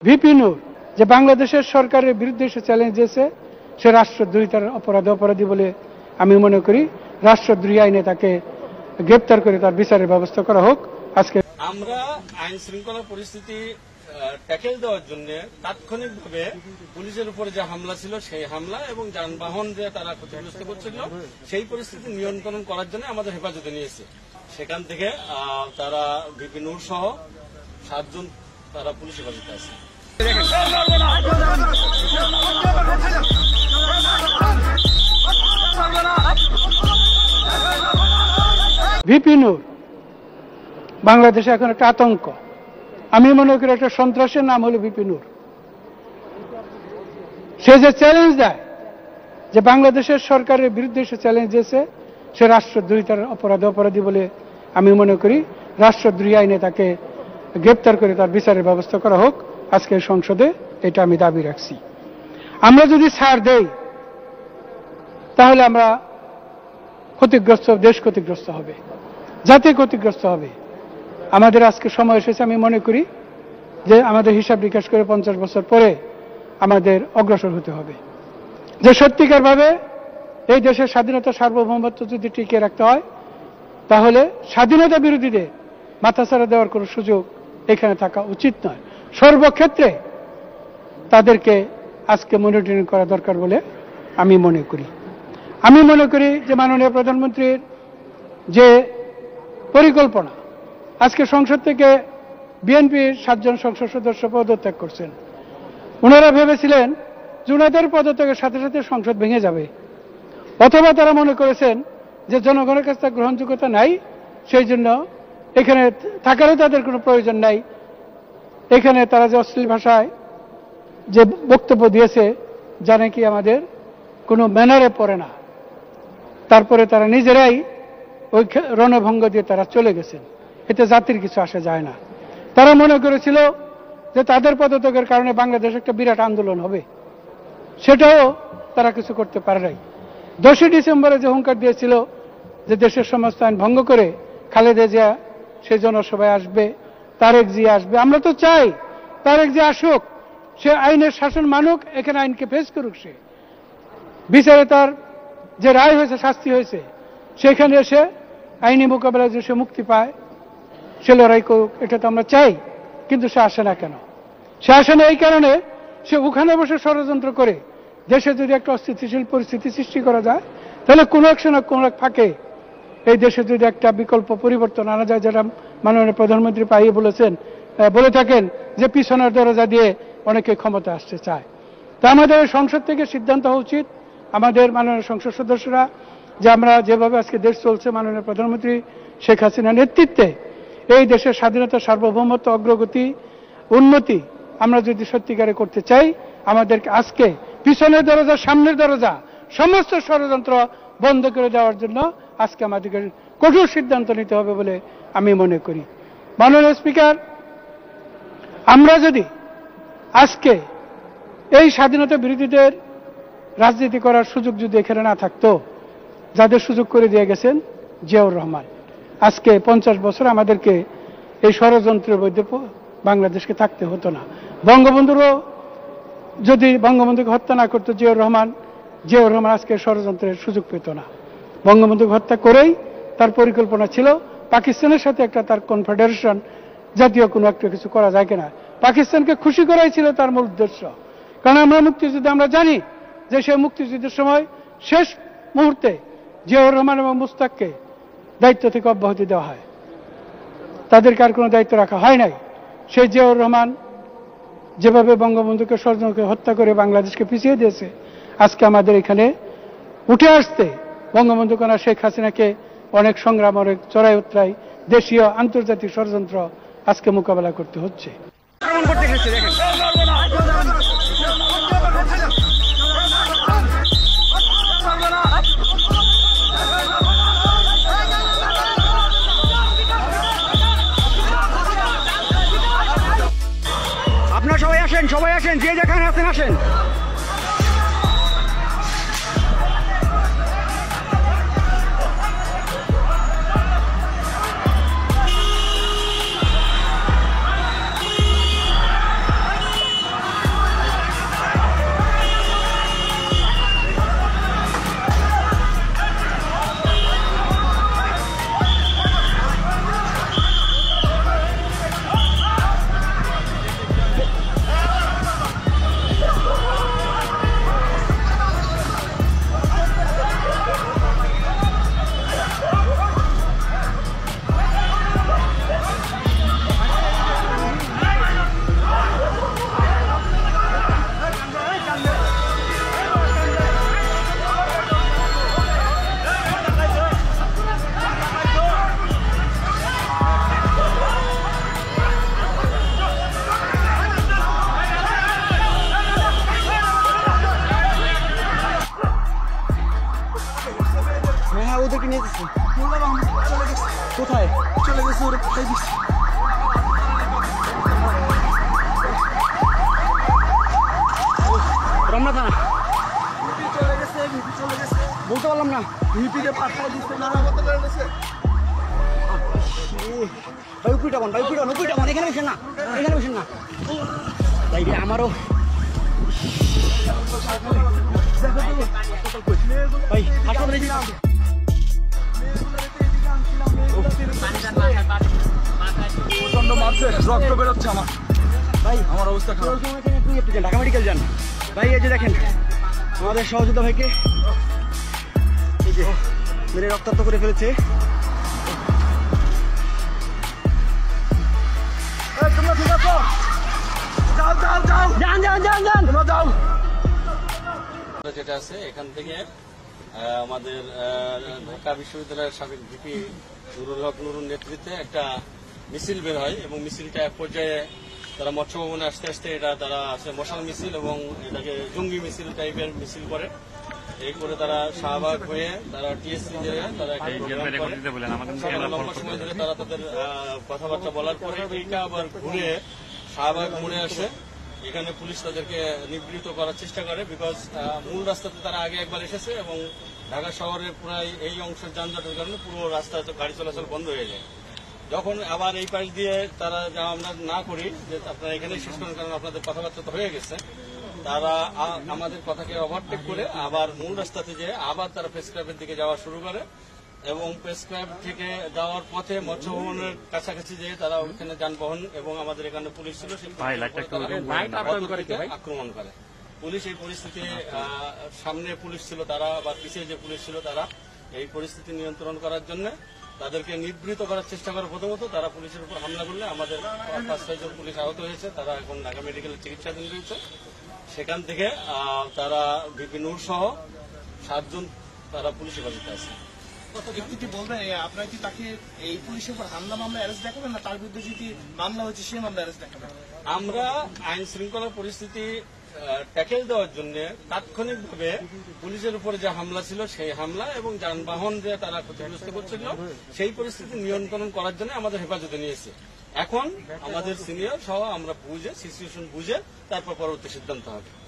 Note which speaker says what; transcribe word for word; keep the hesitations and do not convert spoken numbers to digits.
Speaker 1: VP নূর যে বাংলাদেশের সরকারের বিরুদ্ধে সে চ্যালেঞ্জ দিয়েছে, সে রাষ্ট্রদ্রোহিতার অপরাধ অপরাধী বলে আমি মনে করি। রাষ্ট্রদ্রোহী আইনে তাকে গ্রেপ্তার করে তার বিচারের ব্যবস্থা করা হোক। আজকে
Speaker 2: আমরা আইন শৃঙ্খলা পরিস্থিতি ট্যাকেল দেওয়ার জন্য তাৎক্ষণিকভাবে পুলিশের উপরে যে হামলা ছিল সেই হামলা এবং যানবাহন যে তারা ক্ষতিগ্রস্ত করছিল সেই পরিস্থিতি নিয়ন্ত্রণ করার জন্য আমাদের হেফাজতে নিয়েছে। সেখান থেকে তারা ভিপি নূর সহ সাতজন তারা পুলিশ হেফাজতে আছে।
Speaker 1: ভিপি নূর বাংলাদেশে এখন একটা আতঙ্ক। আমি মনে করি একটা সন্ত্রাসের নাম হলো ভিপি নূর। সে যে চ্যালেঞ্জ দেয়, যে বাংলাদেশের সরকারের বিরুদ্ধে সে চ্যালেঞ্জ দিয়েছে, সে রাষ্ট্রদ্রোহিতার অপরাধ অপরাধী বলে আমি মনে করি। রাষ্ট্রদ্রোহী আইনে তাকে গ্রেপ্তার করে তার বিচারের ব্যবস্থা করা হোক। আজকের সংসদে এটা আমি দাবি রাখছি। আমরা যদি ছাড় দেই তাহলে আমরা ক্ষতিগ্রস্ত, দেশ ক্ষতিগ্রস্ত হবে, জাতি ক্ষতিগ্রস্ত হবে। আমাদের আজকে সময় এসেছে, আমি মনে করি যে আমাদের হিসাব নিকাশ করে পঞ্চাশ বছর পরে আমাদের অগ্রসর হতে হবে, যে সত্যিকারভাবে এই দেশের স্বাধীনতা সার্বভৌমত্ব যদি টিকিয়ে রাখতে হয় তাহলে স্বাধীনতা বিরোধীদের মাথাছাড়া দেওয়ার কোনো সুযোগ এখানে থাকা উচিত নয়। সর্বক্ষেত্রে তাদেরকে আজকে মনিটরিং করা দরকার বলে আমি মনে করি। আমি মনে করি যে মাননীয় প্রধানমন্ত্রীর যে পরিকল্পনা, আজকে সংসদ থেকে বিএনপির সাতজন সংসদ সদস্য পদত্যাগ করছেন। ওনারা ভেবেছিলেন যে ওনাদের পদত্যাগের সাথে সাথে সংসদ ভেঙে যাবে, অথবা তারা মনে করেছেন যে জনগণের কাছে তার গ্রহণযোগ্যতা নাই, সেই জন্য এখানে থাকারও তাদের কোনো প্রয়োজন নাই। এখানে তারা যে অশ্লীল ভাষায় যে বক্তব্য দিয়েছে, যা নাকি আমাদের কোনো ম্যানারে পড়ে না, তারপরে তারা নিজেরাই ওই রণভঙ্গ দিয়ে তারা চলে গেছেন। এতে জাতির কিছু আসে যায় না। তারা মনে করেছিল যে তাদের পদত্যাগের কারণে বাংলাদেশ একটা বিরাট আন্দোলন হবে, সেটাও তারা কিছু করতে পারে নাই। দশই ডিসেম্বরে যে হুঙ্কার দিয়েছিল যে দেশের সমস্ত আইন ভঙ্গ করে খালেদা জিয়া সেই জনসভায় আসবে, তারেক জিয়া আসবে, আমরা তো চাই তারেক জিয়া আসুক, সে আইনের শাসন মানুক, এখানে আইনকে ফেস করুক, সে বিচারে তার যে রায় হয়েছে, শাস্তি হয়েছে, সেখানে এসে আইনি মোকাবেলায় যে সে মুক্তি পায়, সে লড়াই করুক, এটা তো আমরা চাই। কিন্তু সে আসে না কেন? সে আসে না এই কারণে সে ওখানে বসে ষড়যন্ত্র করে দেশে যদি একটা অস্থিতিশীল পরিস্থিতি সৃষ্টি করা যায়, তাহলে কোনো এক সময় কোনো এক ফাঁকে এই দেশে যদি একটা বিকল্প পরিবর্তন আনা যায়, যেটা মাননীয় প্রধানমন্ত্রী পাইয়ে বলেছেন, বলে থাকেন যে পিছনের দরজা দিয়ে অনেকে ক্ষমতা আসতে চায়। তা আমাদের সংসদ থেকে সিদ্ধান্ত হওয়া উচিত, আমাদের মাননীয় সংসদ সদস্যরা, যে আমরা যেভাবে আজকে দেশ চলছে মাননীয় প্রধানমন্ত্রী শেখ হাসিনার নেতৃত্বে, এই দেশের স্বাধীনতা সার্বভৌমত্ব অগ্রগতি উন্নতি আমরা যদি সত্যিকারে করতে চাই, আমাদেরকে আজকে পিছনের দরজা সামনের দরজা সমস্ত ষড়যন্ত্র বন্ধ করে দেওয়ার জন্য আজকে আমাদেরকে কঠোর সিদ্ধান্ত নিতে হবে বলে আমি মনে করি। মাননীয় স্পিকার, আমরা যদি আজকে এই স্বাধীনতা বিরোধীদের রাজনীতি করার সুযোগ যদি এখানে না থাকতো, যাদের সুযোগ করে দিয়ে গেছেন জিয়াউর রহমান, আজকে পঞ্চাশ বছর আমাদেরকে এই ষড়যন্ত্রের মধ্যে বাংলাদেশকে থাকতে হতো না। বঙ্গবন্ধুরও যদি বঙ্গবন্ধুকে হত্যা না করতো জিয়াউর রহমান, জিয়াউর রহমান আজকে ষড়যন্ত্রের সুযোগ পেত না। বঙ্গবন্ধুকে হত্যা করেই তার পরিকল্পনা ছিল পাকিস্তানের সাথে একটা তার কনফেডারেশন, জাতীয় কোনো একটা কিছু করা যায় কিনা, পাকিস্তানকে খুশি করাই ছিল তার মূল উদ্দেশ্য। কারণ আমরা মুক্তিযুদ্ধে আমরা জানি যে সে মুক্তিযুদ্ধের সময় শেষ মুহূর্তে জিয়াউর রহমান এবং মুস্তাককে দায়িত্ব থেকে অব্যাহতি দেওয়া হয়, তাদেরকে আর কোনো দায়িত্ব রাখা হয় নাই। সেই জিয়াউর রহমান যেভাবে বঙ্গবন্ধুকে ষড়যন্ত্রকে হত্যা করে বাংলাদেশকে পিছিয়ে দিয়েছে, আজকে আমাদের এখানে উঠে আসতে বঙ্গবন্ধু কন্যা শেখ হাসিনাকে অনেক সংগ্রাম, অনেক চড়াই উতরাই, দেশীয় আন্তর্জাতিক ষড়যন্ত্র আজকে মোকাবেলা করতে হচ্ছে।
Speaker 3: আপনারা সবাই আসেন, সবাই আসেন, যে যেখানে আছেন আসেন। নিয়ে গেছে কোথায় চলে গেছে ওরা কোথায় দিচ্ছে রমনা থানা চলে গেছে চলে গেছে বলতে পারলাম না ভিপিকে পাঠায় দিচ্ছে না ভাই উপরিটা বন ভাই উপরিটা উপরিটা বন এখানে বসেন না এখানে বসেন না ভাই আমারও ভাই হাসপাতালে ছিলাম প্রচন্ড মারছে রক্ত বেরোচ্ছে আমার ভাই আমার অবস্থা খারাপ ঢাকা মেডিকেল যান ভাই এই যে দেখেন আমাদের সহযোদ্ধা ভাইকে এই যে মেরে রক্তাক্ত করে ফেলেছে তোমরা ঠিক আছো যাও যাও যাও যান যান যান যান তোমরা যাও
Speaker 2: যেটা আছে এখান থেকে আমাদের ঢাকা বিশ্ববিদ্যালয়ের সাবেক ভিপি নুরুল হক নুরুর নেতৃত্বে একটা মিছিল বের হয় এবং মিছিলটা এক পর্যায়ে তারা মৎস্য ভবনে আসতে আসতে এটা তারা আসলে মশাল মিছিল এবং এটাকে জঙ্গি মিছিল টাইপের মিছিল করে এই করে তারা শাহবাগ হয়ে তারা টিএসসি তারা লম্বা সময় ধরে তারা তাদের কথাবার্তা বলার পরে এইটা আবার ঘুরে শাহবাগ মোড়ে আসে এখানে পুলিশ তাদেরকে নিবৃত করার চেষ্টা করে বিকজ মূল রাস্তাতে তারা আগে একবার এসেছে এবং ঢাকা শহরে প্রায় এই অংশের যানজটের কারণে পুরো রাস্তাতে গাড়ি চলাচল বন্ধ হয়ে যায় যখন আবার এই পাশ দিয়ে তারা যা আমরা না করি যে আপনারা এখানেই শেষ করেন কারণ আপনাদের কথাবার্তা তো হয়ে গেছে তারা আমাদের কথাকে ওভারটেক করে আবার মূল রাস্তাতে যেয়ে আবার তারা প্রেস ক্লাবের দিকে যাওয়া শুরু করে এবং প্রেস ক্লাব থেকে যাওয়ার পথে মৎস্য ভবনের কাছাকাছি যেয়ে তারা ওইখানে যানবাহন এবং আমাদের এখানে পুলিশ ছিল আক্রমণ করে পুলিশ এই পরিস্থিতি সামনে পুলিশ ছিল তারা বা পিছিয়ে যে পুলিশ ছিল তারা এই পরিস্থিতি নিয়ন্ত্রণ করার জন্য তাদেরকে নিবৃত করার চেষ্টা করে প্রথমত তারা পুলিশের উপর হামলা করলে আমাদের পাঁচ ছয়জন পুলিশ আহত হয়েছে তারা এখন ঢাকা মেডিকেলের চিকিৎসাধীন রয়েছে সেখান থেকে তারা ভিপি নূর সহ সাতজন তারা পুলিশ হেফাজতে আছে
Speaker 4: একটু কি বলবেন আপনারা কি তাকে এই পুলিশের উপর হামলা মামলা অ্যারেস্ট দেখাবেন না তার বিরুদ্ধে যদি মামলা হয়েছে সেই মামলা অ্যারেস্ট দেখাবেন
Speaker 2: আমরা আইন শৃঙ্খলার পরিস্থিতি ট্যাকেল দেওয়ার জন্য তাৎক্ষণিকভাবে পুলিশের উপরে যে হামলা ছিল সেই হামলা এবং যানবাহন যে তারা ক্ষতিগ্রস্ত করছিল সেই পরিস্থিতি নিয়ন্ত্রণ করার জন্য আমাদের হেফাজতে নিয়েছে এখন আমাদের সিনিয়র সহ আমরা বুঝে সিচুয়েশন বুঝে তারপর পরবর্তী সিদ্ধান্ত হবে